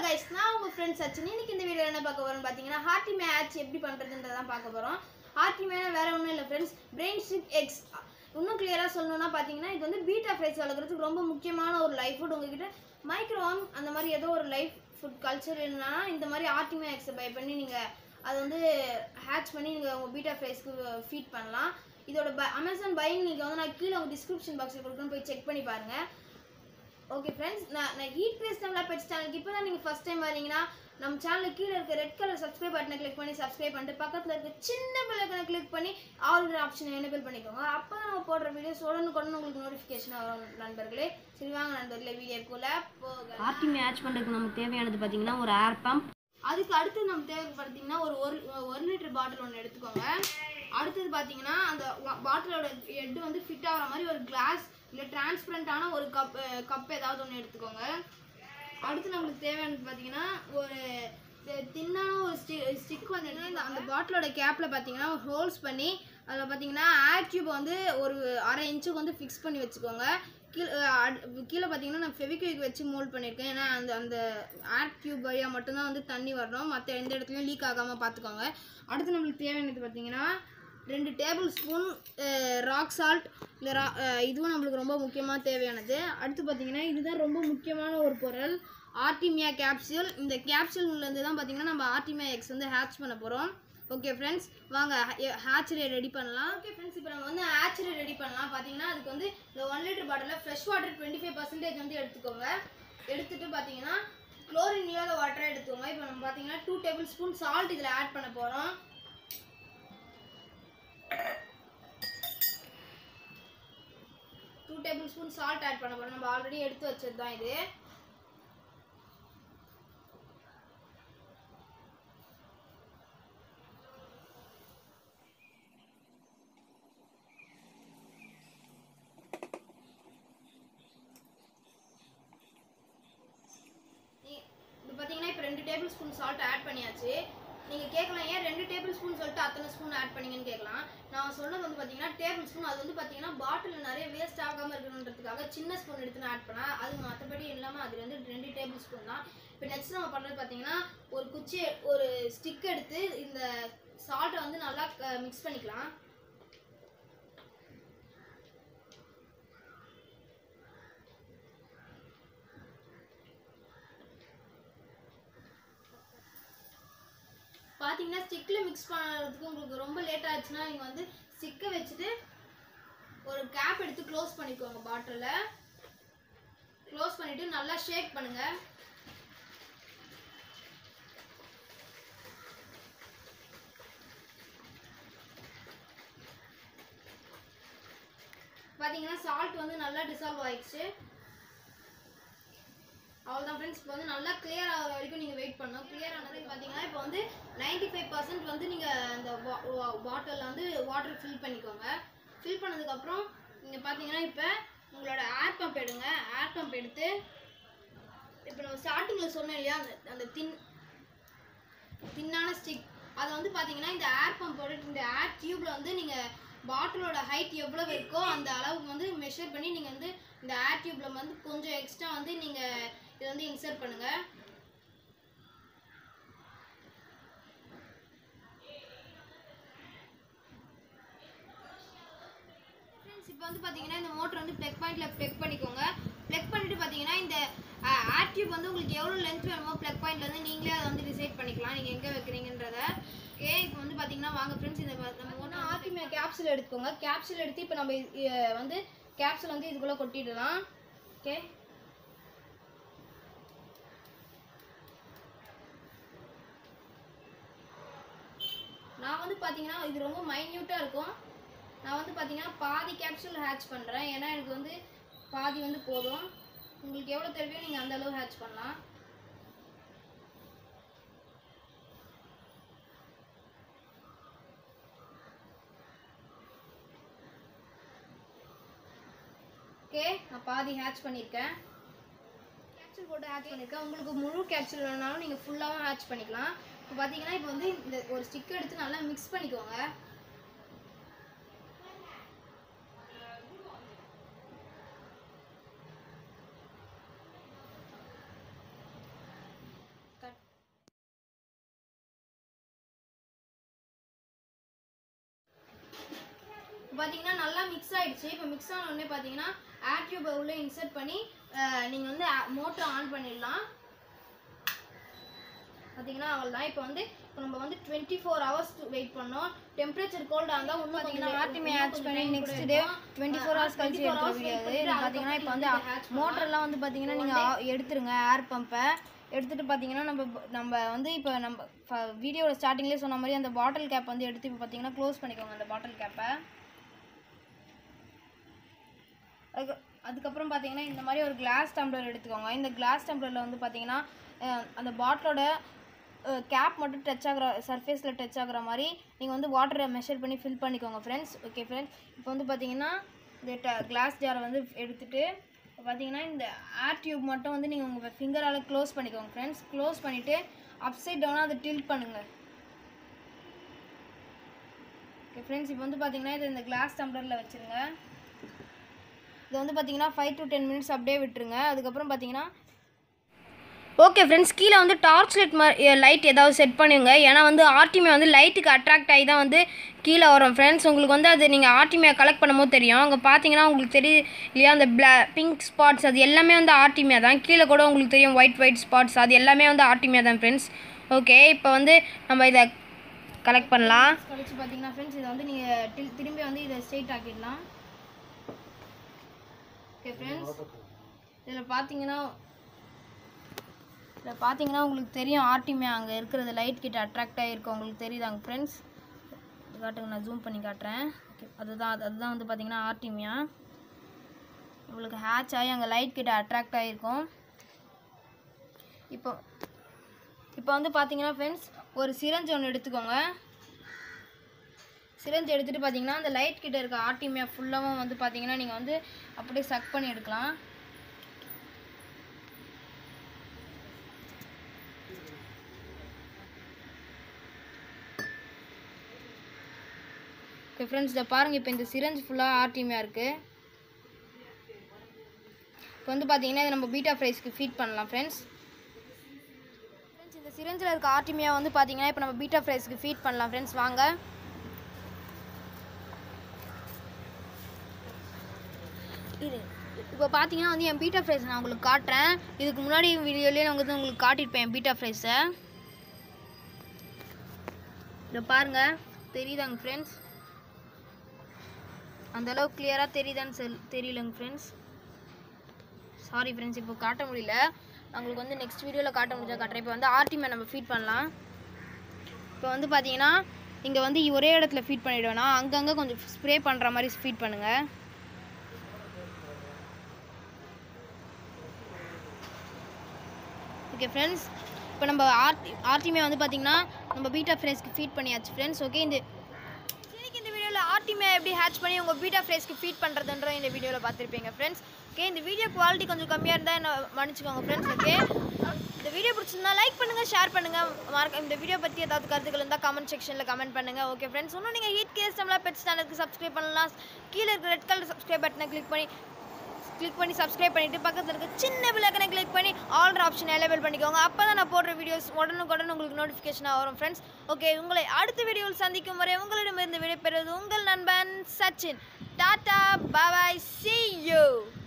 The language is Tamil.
guys, நான் உங்க ஃப்ரெண்ட்ஸ் அச்சனி. இன்னைக்கு இந்த வீடியோல என்ன பார்க்க போறோம்னு பாத்தீங்கன்னா ஹார்ட்டி மேட்ச் எப்படி பண்றதுன்றத தான் பார்க்க போறோம். ஹார்ட்டி மேட்ச் வேற ஒண்ணும் இல்ல फ्रेंड्स, பிரெயின் ஸ்ட்ரிப் எக்ஸ். இன்னும் கிளியரா சொல்லணும்னா பாத்தீங்கன்னா இது வந்து பீட்டா ஃப்ரைஸ் வளர்க்கறதுக்கு ரொம்ப முக்கியமான ஒரு லைஃப் ஃபுட். உங்ககிட்ட மைக்ரோவார்ம் அந்த மாதிரி ஏதோ ஒரு லைஃப் ஃபுட் கல்ச்சர் என்னன்னா இந்த மாதிரி ஹார்ட்டி மேட்ச் பை பண்ணி நீங்க அது வந்து ஹேட்ச் பண்ணி நீங்க உங்க பீட்டா ஃப்ரைஸ்க்கு ஃபீட் பண்ணலாம். இதோட அமேசான் பையிங் நீங்க வந்து நான் கீழ உங்க டிஸ்கிரிப்ஷன் பாக்ஸ்ல கொடுக்கறேன், போய் செக் பண்ணி பாருங்க. ஓகே फ्रेंड्स, நான் ஹீட் கிரேஸ் தமிழா பெட்ஸ் சேனலுக்கு இப்போதான் நீங்க ஃபர்ஸ்ட் டைம் வரீங்கன்னா நம்ம சேனலுக்கு கீழ இருக்க ரெட் கலர் சப்ஸ்கிரைப் பட்டனை கிளிக் பண்ணி சப்ஸ்கிரைப் பண்ணிட்டு பக்கத்துல இருக்க சின்ன பெல் ஐகானை கிளிக் பண்ணி ஆல்ன்ற ஆப்ஷனை எனேபிள் பண்ணிக்கோங்க. அப்பதான் நம்ம போடுற வீடியோஸ் உடனுக்குடன் உங்களுக்கு நோட்டிஃபிகேஷன் வரும் நண்பர்களே. சரி வாங்க நண்பர்களே வீடியோக்குள்ள போகலாம். ஹார்ட்டி மேட்ச் பண்றதுக்கு நமக்கு தேவையானது பாத்தீங்கன்னா ஒரு ஏர் பம்ப். அதுக்கு அடுத்து நம்ம தேவைப்படுத்தீங்கன்னா ஒரு லிட்டர் பாட்டில் ஒன்று எடுத்துக்கோங்க. அடுத்தது பார்த்தீங்கன்னா அந்த பாட்டிலோட ஹெட் வந்து ஃபிட் ஆகிற மாதிரி ஒரு கிளாஸ் இல்லை டிரான்ஸ்பரண்டான ஒரு கப் ஏதாவது ஒன்று எடுத்துக்கோங்க. அடுத்து நம்மளுக்கு தேவையானது பார்த்தீங்கன்னா ஒரு தின்னான ஒரு ஸ்டிக் வந்து அந்த பாட்டிலோட கேப்பில் பார்த்தீங்கன்னா ஹோல்ஸ் பண்ணி அதில் பார்த்தீங்கன்னா ஏர் டியூப் வந்து ஒரு 1/2 இன்ச்சுக்கு வந்து ஃபிக்ஸ் பண்ணி வச்சுக்கோங்க. கீழே பார்த்தீங்கன்னா நான் ஃபெவிக்விக் வச்சு மோல்ட் பண்ணியிருக்கேன். ஏன்னா அந்த ஏர் டியூப் வழியாக மட்டும்தான் வந்து தண்ணி வரணும், மற்ற எந்த இடத்துலையும் லீக் ஆகாமல் பார்த்துக்கோங்க. அடுத்து நம்மளுக்கு தேவையானது பார்த்தீங்கன்னா 2 டேபிள் ஸ்பூன் ராக் சால்ட். இல்லை இதுவும் நம்மளுக்கு ரொம்ப முக்கியமாக தேவையானது. அடுத்து பார்த்தீங்கன்னா இதுதான் ரொம்ப முக்கியமான ஒரு பொருள், ஆர்டிமியா கேப்சூல். இந்த கேப்சூல்லேருந்து தான் பார்த்தீங்கன்னா நம்ம ஆர்டிமியா எக்ஸ் வந்து ஹேட்ச் பண்ண போகிறோம். ஓகே ஃப்ரெண்ட்ஸ், வாங்க ஹேச்சரி ரெடி பண்ணலாம். ஓகே ஃப்ரெண்ட்ஸ், இப்போ நம்ம வந்து ஹேச்சரி ரெடி பண்ணலாம். பார்த்தீங்கன்னா அதுக்கு வந்து இந்த 1 லிட்டர் பாட்டிலில் ஃப்ரெஷ் வாட்டர் 25% வந்து எடுத்துக்கோங்க. எடுத்துகிட்டு பார்த்தீங்கன்னா குளோரின் இல்லாத வாட்டரை எடுத்துக்கோங்க. இப்போ நம்ம பார்த்தீங்கன்னா 2 டேபிள் ஸ்பூன் சால்ட் இதில் ஆட் பண்ண போகிறோம். சால்ட் ஆட் பண்ண போறோம். நம்ம ஆல்ரெடி எடுத்து வச்சது தான் இது. இது பாத்தீங்கன்னா இப்போ 2 டேபிள் ஸ்பூன் சால்ட் ஆட் பண்ணியாச்சு. நீங்க கேட்கலாம் ஏன் 2 டேபிள் ஸ்பூன் சொல்லிட்டு அத்தனை ஸ்பூன் ஆட் பண்ணீங்கன்னு கேட்கலாம். நான் சொன்னது வந்து பார்த்தீங்கன்னா டேபிள் ஸ்பூன், அது வந்து பார்த்தீங்கன்னா பாட்டில் நிறைய வேஸ்ட் ஆகாமல் இருக்கணுன்றதுக்காக சின்ன ஸ்பூன் எடுத்து நான் ஆட் பண்ணேன். அது மற்றபடி இல்லாமல் அது வந்து 2 டேபிள் ஸ்பூன் தான். இப்போ நெக்ஸ்ட் நம்ம பண்ணுறது பார்த்தீங்கன்னா ஒரு ஸ்டிக் எடுத்து இந்த சால்ட்டை வந்து நல்லா மிக்ஸ் பண்ணிக்கலாம். பார்த்தீங்கன்னா ஸ்டிக்கில் மிக்ஸ் பண்ணுறதுக்கு உங்களுக்கு ரொம்ப லேட் ஆச்சுன்னா நீங்கள் வந்து ஸ்டிக்கை வச்சுட்டு ஒரு கேப் எடுத்து க்ளோஸ் பண்ணிக்கோங்க. பாட்டிலில் க்ளோஸ் பண்ணிவிட்டு நல்லா ஷேக் பண்ணுங்கள். பார்த்தீங்கன்னா சால்ட் வந்து நல்லா டிசால்வ் ஆயிடுச்சு. அவ்வளோதான் ஃப்ரெண்ட்ஸ், இப்போ வந்து நல்லா கிளியர் ஆகிற வரைக்கும் நீங்கள் வெயிட் பண்ணணும். கிளியர் ஆனதுக்கு பார்த்தீங்கன்னா இப்போ வந்து 95% வந்து நீங்கள் அந்த பாட்டிலில் வந்து வாட்டர் ஃபில் பண்ணிக்கோங்க. ஃபில் பண்ணதுக்கப்புறம் நீங்கள் பார்த்தீங்கன்னா இப்போ உங்களோட ஏர் பம்ப் எடுங்க. ஏர் பம்ப் எடுத்து இப்போ நம்ம ஸ்டார்டிங்கில் சொன்னோம் இல்லையா அந்த தின்னான ஸ்டிக், அதை வந்து பார்த்தீங்கன்னா இந்த ஏர் பம்போட இந்த ஏர் டியூப்பில் வந்து நீங்கள் பாட்டிலோட ஹைட் எவ்வளோ இருக்கோ அந்த அளவுக்கு வந்து மெஷர் பண்ணி நீங்கள் வந்து இந்த ஏர் டியூப்பில் வந்து கொஞ்சம் எக்ஸ்ட்ரா வந்து நீங்கள் இதை வந்து இன்சர்ட் பண்ணுங்கள். இப்போ வந்து பார்த்தீங்கன்னா இந்த மோட்டர் வந்து ப்ளக் பாயிண்டில் ப்ளக் பண்ணிக்கோங்க. ப்ளக் பண்ணிவிட்டு பார்த்தீங்கன்னா இந்த ஏர் டியூப் வந்து உங்களுக்கு எவ்வளோ லென்த் வேணுமோ ப்ளக் பாயிண்ட்லேருந்து நீங்களே அதை வந்து டிசைட் பண்ணிக்கலாம் நீங்கள் எங்கே வைக்கிறீங்கன்றத. ஓகே, இப்போ வந்து பார்த்தீங்கன்னா வாங்க ஃப்ரெண்ட்ஸ், இந்த நம்ம மோட்டர் ஆர்டிமியா கேப்சூல் எடுத்துக்கோங்க. கேப்சூல் எடுத்து இப்போ நம்ம வந்து கேப்சூல் வந்து இதுக்குள்ளே கொட்டிடலாம். ஓகே, நான் வந்து பார்த்தீங்கன்னா இது ரொம்ப மைன்யூட்டாக இருக்கும். நான் வந்து பார்த்தீங்கன்னா பாதி கேப்சூல் ஹேட்ச் பண்ணுறேன், ஏன்னா எனக்கு வந்து பாதி வந்து போதும். உங்களுக்கு எவ்வளோ தேவையோ நீங்கள் அந்த அளவு ஹேட்ச் பண்ணலாம். ஓகே, நான் பாதி ஹேட்ச் பண்ணியிருக்கேன். கேப்சூல் போட்டு ஹேட்ச் பண்ணியிருக்கேன். உங்களுக்கு முழு கேப்சூல் வேணாலும் நீங்கள் ஃபுல்லாகவும் ஹேட்ச் பண்ணிக்கலாம். இப்போ பார்த்தீங்கன்னா இப்போ வந்து இந்த ஒரு ஸ்டிக் எடுத்து நல்லா மிக்ஸ் பண்ணிக்கோங்க. பார்த்தீங்கன்னா நல்லா மிக்ஸ் ஆயிடுச்சு. இப்போ மிக்ஸ் ஆன உடனே பார்த்தீங்கன்னா ஏர் டியூபை உள்ளே இன்சர்ட் பண்ணி நீங்கள் வந்து மோட்டரை ஆன் பண்ணிடலாம். பார்த்தீங்கன்னா அவ்வளோதான். இப்போ நம்ம வந்து 24 hours வெயிட் பண்ணோம். டெம்பரேச்சர் கோல்டாக இருந்தால் இன்னும் பார்த்தீங்கன்னா ஆர்டிமே ஆட் பண்ணி நெக்ஸ்ட் டே 24 hours கழிச்சு எடுக்கிற வீடியோ அது. பார்த்தீங்கன்னா இப்போ வந்து மோட்டர்லாம் வந்து பார்த்தீங்கன்னா நீங்கள் எடுத்துருங்க. ஏர் பம்பை எடுத்துகிட்டு பார்த்தீங்கன்னா நம்ம வந்து இப்போ நம்ம வீடியோட ஸ்டார்டிங்லேயே சொன்ன மாதிரி அந்த பாட்டில் கேப் வந்து எடுத்து இப்போ பார்த்தீங்கன்னா க்ளோஸ் பண்ணிக்கோங்க அந்த பாட்டில் கேப்பை. அதுக்கப்புறம் பார்த்தீங்கன்னா இந்த மாதிரி ஒரு கிளாஸ் டம்ளர் எடுத்துக்கோங்க. இந்த கிளாஸ் டம்ளரில் வந்து பார்த்தீங்கன்னா அந்த பாட்டிலோட கேப் மட்டும் டச் ஆகிற சர்ஃபேஸில் டச் ஆகிற மாதிரி நீங்கள் வந்து வாட்டரை மெஷர் பண்ணி ஃபில் பண்ணிக்கோங்க ஃப்ரெண்ட்ஸ். ஓகே ஃப்ரெண்ட்ஸ், இப்போ வந்து பார்த்தீங்கன்னா இந்த கிளாஸ் ஜாரை வந்து எடுத்துகிட்டு பார்த்தீங்கன்னா இந்த ஏர் டியூப் மட்டும் வந்து நீங்கள் உங்கள் ஃபிங்கரால் க்ளோஸ் பண்ணிக்கோங்க ஃப்ரெண்ட்ஸ். க்ளோஸ் பண்ணிவிட்டு அப்சைட் டவுனாக அதை டில்ட் பண்ணுங்கள். ஓகே ஃப்ரெண்ட்ஸ், இப்போ வந்து பார்த்தீங்கன்னா இது இந்த கிளாஸ் டம்ளரில் வச்சுருங்க. இதை வந்து பார்த்தீங்கன்னா 5 to 10 minutes அப்படியே விட்டுருங்க. அதுக்கப்புறம் பார்த்தீங்கன்னா ஓகே ஃப்ரெண்ட்ஸ், கீழே வந்து டார்ச் லைட் ஏதாவது செட் பண்ணுங்க. ஏன்னா வந்து ஆர்டிமே வந்து லைட்டுக்கு அட்ராக்ட் ஆகி தான் வந்து கீழே வரும் ஃப்ரெண்ட்ஸ். உங்களுக்கு வந்து அது நீங்கள் ஆர்டிமே கலெக்ட் பண்ணும்போது தெரியும். அங்கே பார்த்தீங்கன்னா உங்களுக்கு தெரியும் இல்லையா, அந்த பிங்க் ஸ்பாட்ஸ் அது எல்லாமே வந்து ஆர்டிமே தான். கீழே கூட உங்களுக்கு தெரியும் ஒயிட் ஸ்பாட்ஸ், அது எல்லாமே வந்து ஆர்டிமே தான் ஃப்ரெண்ட்ஸ். ஓகே, இப்போ வந்து நம்ம இதை கலெக்ட் பண்ணலாம். கழிச்சு பார்த்தீங்கன்னா ஃப்ரெண்ட்ஸ் இதை வந்து நீங்கள் திரும்பி வந்து இதை ஸ்ட்ரெயிட் ஆக்கிடலாம். ஓகே ஃப்ரெண்ட்ஸ், இதில் பார்த்தீங்கன்னா உங்களுக்கு தெரியும் ஆர்டிமே அங்கே இருக்கிறது லைட் கிட்ட அட்ராக்ட் ஆகிருக்கும். உங்களுக்கு தெரியுதாங்க ஃப்ரெண்ட்ஸ்? காட்டுங்க, நான் ஜூம் பண்ணி காட்டுறேன். ஓகே, அதுதான் வந்து பார்த்தீங்கன்னா ஆர்டிமியா உங்களுக்கு ஹேட்ச் ஆகி அங்கே லைட் கிட்ட அட்ராக்ட் ஆகிருக்கும். இப்போ வந்து பார்த்தீங்கன்னா ஃப்ரெண்ட்ஸ் ஒரு சிரஞ்ச் ஒன்று எடுத்துக்கோங்க. சிரஞ்ச் எடுத்துகிட்டு பார்த்தீங்கன்னா அந்த லைட் கிட்ட இருக்க ஆர்டிமியா ஃபுல்லாகவும் வந்து பார்த்தீங்கன்னா நீங்கள் வந்து அப்படியே சக் பண்ணி எடுக்கலாம். ஓகே ஃப்ரெண்ட்ஸ், இதை பாருங்கள். இப்போ இந்த சிரஞ்ச் ஃபுல்லாக ஆர்டிமியாக இருக்குது. இப்போ வந்து பார்த்தீங்கன்னா இதை நம்ம பீட்டா ஃப்ரைஸ்க்கு ஃபீட் பண்ணலாம் ஃப்ரெண்ட்ஸ். இந்த சிரஞ்சில் இருக்க ஆர்டிமியா வந்து பார்த்தீங்கன்னா இப்போ நம்ம பீட்டா ஃப்ரைஸ்க்கு ஃபீட் பண்ணலாம் ஃப்ரெண்ட்ஸ். வாங்க. இப்போ பார்த்தீங்கன்னா வந்து என் பீட்டா ஃப்ரைஸ் நான் உங்களுக்கு காட்டுறேன். இதுக்கு முன்னாடி வீடியோலேயே நான் வந்து உங்களுக்கு காட்டியிருப்பேன் என் பீட்டா ஃப்ரைஸை. இதை பாருங்கள், தெரியுதாங்க ஃப்ரெண்ட்ஸ்? அந்தளவுக்கு கிளியராக தெரியுதான்னு தெரியலங்க ஃப்ரெண்ட்ஸ். சாரி ஃப்ரெண்ட்ஸ், இப்போ காட்ட முடியல. உங்களுக்கு வந்து நெக்ஸ்ட் வீடியோவில் காட்ட முடிஞ்சா காட்டுறேன். இப்போ வந்து ஆர்டிமே நம்ம ஃபீட் பண்ணலாம். இப்போ வந்து பார்த்தீங்கன்னா இங்கே வந்து ஒரே இடத்துல ஃபீட் பண்ணிவிடுவேன்னா அங்கங்கே கொஞ்சம் ஸ்ப்ரே பண்ணுற மாதிரி ஃபீட் பண்ணுங்கள். ஓகே ஃப்ரெண்ட்ஸ், இப்போ நம்ம ஆர்டிமே வந்து பார்த்தீங்கன்னா நம்ம பீட்டா ஃப்ரைஸ்க்கு ஃபீட் பண்ணியாச்சு ஃப்ரெண்ட்ஸ். ஓகே, இந்த வீடியோவில் ஆர்டிமே எப்படி ஹேட்ச் பண்ணி உங்கள் பீட்டா ஃப்ரைஸ்க்கு ஃபீட் பண்ணுறதுன்ற இந்த வீடியோவில் பார்த்துருப்பீங்க ஃப்ரெண்ட்ஸ். ஓகே, இந்த வீடியோ குவாலிட்டி கொஞ்சம் கம்மியாக இருந்தால் என்ன மன்னிச்சுக்கோங்க ஃப்ரெண்ட்ஸ். ஓகே, இந்த வீடியோ பிடிச்சிருந்தா லைக் பண்ணுங்கள், ஷேர் பண்ணுங்கள். இந்த வீடியோ பற்றி ஏதாவது கருத்துக்கள் இருந்தால் கமெண்ட் செக்ஷனில் கமெண்ட் பண்ணுங்கள். ஓகே ஃப்ரெண்ட்ஸ், இன்னும் நீங்கள் ஹீட் கேஸ் தமிழா பெட்ஸ் சேனலுக்கு சப்ஸ்கிரைப் பண்ணலாம். கீழே இருக்க ரெட் கலர் சப்ஸ்கிரைப் பட்டனை கிளிக் பண்ணி சப்ஸ்கிரைப் பண்ணிவிட்டு பக்கத்தில் இருக்க சின்ன பெல் ஐகானை கிளிக் பண்ணி ஆல் ஆப்ஷன் எனேபிள் பண்ணிக்கோங்க. அப்போ தான் நான் போடுற வீடியோஸ் உடனுக்குடன் உங்களுக்கு நோட்டிஃபிகேஷனாக வரும் ஃப்ரெண்ட்ஸ். ஓகே, உங்களை அடுத்த வீடியோவில் சந்திக்கும் வரை உங்களிடமிருந்து விடைபெறுவது உங்கள் நண்பன் சச்சின். டாடா, பாய், see you.